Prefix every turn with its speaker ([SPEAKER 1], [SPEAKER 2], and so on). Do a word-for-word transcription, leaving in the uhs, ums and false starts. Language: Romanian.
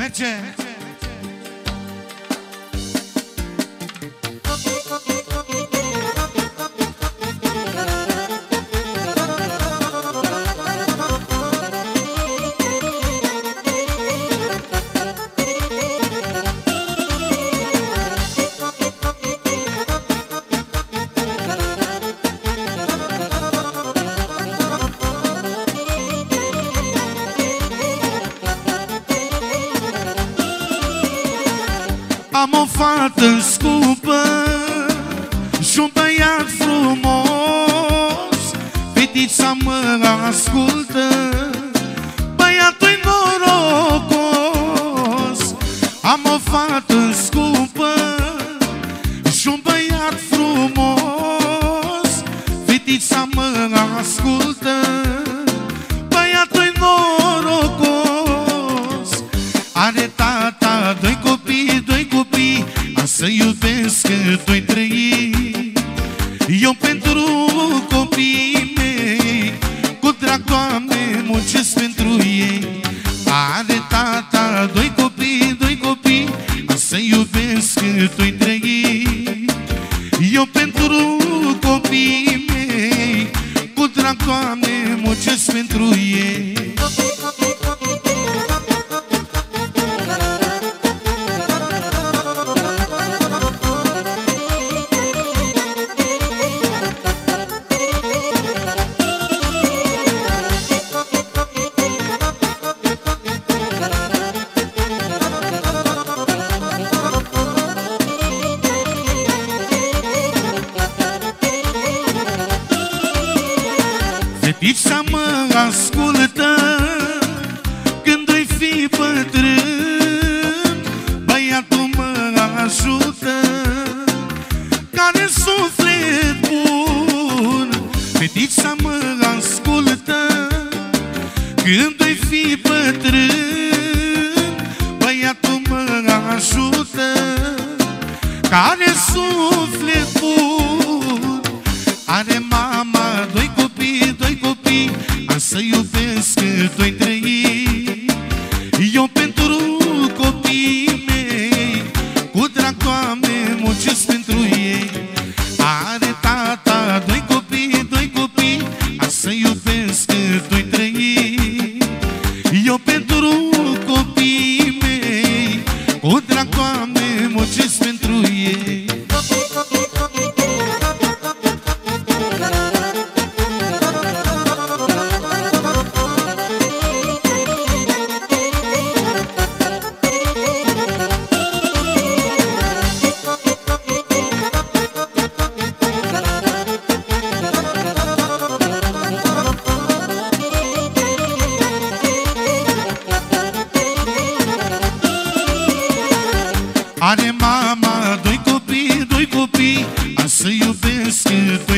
[SPEAKER 1] Merge!
[SPEAKER 2] Am o fată scumpă și un băiat frumos. Fetița mă ascultă, băiatul-i norocos. Am o fată scumpă și un băiat frumos. Fetița mă ascultă, băiatul-i norocos. Are tata doi copii, doi copii, am să iubesc doi trăi. Eu pentru copiii mei, cu drag, Doamne, muncesc pentru ei. Are tata doi copii, doi copii, am să iubesc doi trăi. Eu pentru copiii mei, cu drag, Doamne, muncesc pentru ei. Fetița mă ascultă, când o-i fi bătrân, băiatul mă ajută, care suflet bun. Fetița mă ascultă, când o-i fi bătrân, băiatul mă ajută, care suflet bun. Are mama doi copii, doi copii, am să iubesc doi trăi. Eu pentru copiii mei, cu drag, Doamne, muncesc pentru ei. Are tata doi copii, doi copii, am să iubesc doi trăi. Eu pentru copiii mei, cu drag, Doamne, muncesc pentru ei. Are mama doi copii, doi copii, am să iubesc